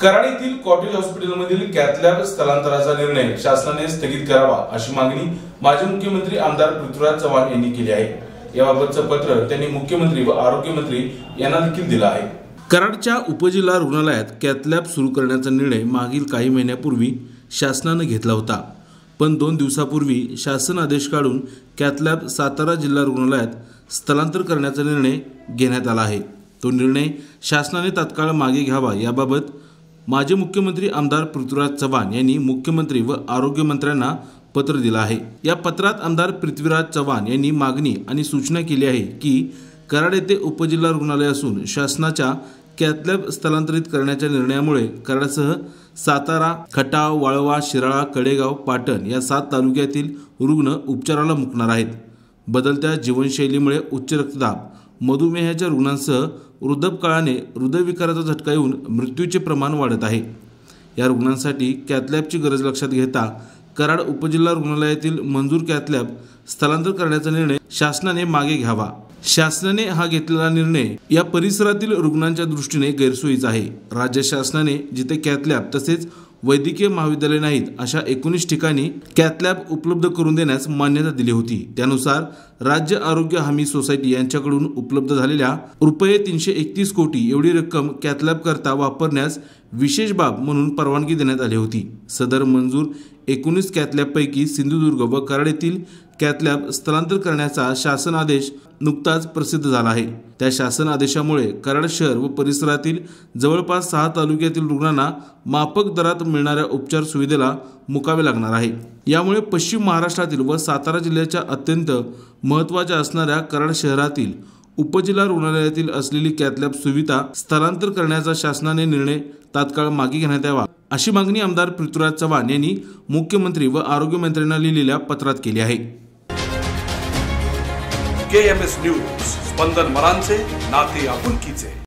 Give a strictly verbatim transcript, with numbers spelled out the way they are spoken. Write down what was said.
कराड येथील कॉटेज हॉस्पिटलमधील cath lab स्थलांतराचा निर्णय शासनाने स्थगित करावा अशी मागणी माजी मुख्यमंत्री आमदार पृथ्वीराज चव्हाण यांनी केली आहे। याबाबतचं पत्र त्यांनी मुख्यमंत्री व आरोग्य मंत्री यांना देखील दिलं आहे। कराडच्या उपजिल्हा रुग्णालयात कॅथ लॅब सुरू करण्याचा निर्णय मागील काही महिन्यापूर्वी शासनाने घेतला होता, पण दोन दिवसापूर्वी शासन आदेश काढून कॅथ लॅब सातारा जिल्हा रुग्णालयात स्थलांतर करण्याचा निर्णय घेण्यात आला आहे। तो निर्णय शासनाने तात्काळ मागे घ्यावा याबाबत माजी मुख्यमंत्री आमदार पृथ्वीराज चव्हाण यांनी मुख्यमंत्री व आरोग्य मंत्र्यांना पत्र दिलं आहे। या पत्रात आमदार पृथ्वीराज चव्हाण यांनी मागणी आणि सूचना केली आहे की कराड येथे उपजिल्हा रुग्णालय असून शासनाच्या कॅथ लॅब स्थलांतरित करण्याच्या निर्णयामुळे कराडसह सातारा, खटाव, वाळवा, शिराळा, कडेगाव, पाटण या सात तालुक्यातील रुग्ण उपचाराला मुकणार आहेत। बदलत्या जीवनशैलीमुळे उच्च रक्तदाब, मधुमेहाच्या रुग्णांसह वृद्धापकाळाने हृदयविकाराचा झटका येऊन मृत्यूचे प्रमाण वाढत आहे। या रुग्णांसाठी कॅथ लॅबची गरज लक्षात घेता कराड उपजिल्हा रुग्णालयातील मंजूर कॅथ लॅब स्थलांतर करण्याचा निर्णय शासनाने मागे घ्यावा। शासनाने हा घेतलेला निर्णय या परिसरातील रुग्णांच्या दृष्टीने गैरसोयीचा आहे। राज्य शासनाने जिथे कॅथ लॅब तसेच वैद्यकीय महाविद्यालय नाहीत अशा एकोणीस ठिकाणी कॅथ लॅब उपलब्ध करून देण्यास मान्यता दिली होती। त्यानुसार राज्य आरोग्य हमी सोसायटी यांच्याकडून उपलब्ध झालेल्या रुपये तीनशे एकतीस कोटी एवढी रक्कम कॅथ लॅब करता वापरण्यास विशेष बाब म्हणून परवानगी देण्यात आली होती। सदर मंजूर एकोणीस कॅथ लॅबपैकी सिंधुदुर्ग व कराड येथील कॅथ लॅब स्थलांतर करण्याचा शासन आदेश नुकताच प्रसिद्ध झाला आहे। त्या शासन आदेशामुळे कराड शहर व परिसरातील जवळपास सहा तालुक्यातील रुग्णांना माफक दरात मिळणाऱ्या उपचार सुविधेला मुकावे लागणार आहे। यामुळे पश्चिम महाराष्ट्रातील व सातारा जिल्ह्याच्या अत्यंत महत्त्वाच्या असणाऱ्या कराड शहरातील उपजिल्हा रुग्णालयातील असलेली कॅथ लॅब सुविधा स्थलांतर करण्याचा शासनाने निर्णय तात्काळ मागे घेण्यात यावा अशी मागणी आमदार पृथ्वीराज चव्हाण यांनी मुख्यमंत्री व आरोग्य मंत्र्यांना लिहिलेल्या पत्रात केली आहे। के एम एस न्यूज, स्पंदन मरांचे नाते आपुलकीचे।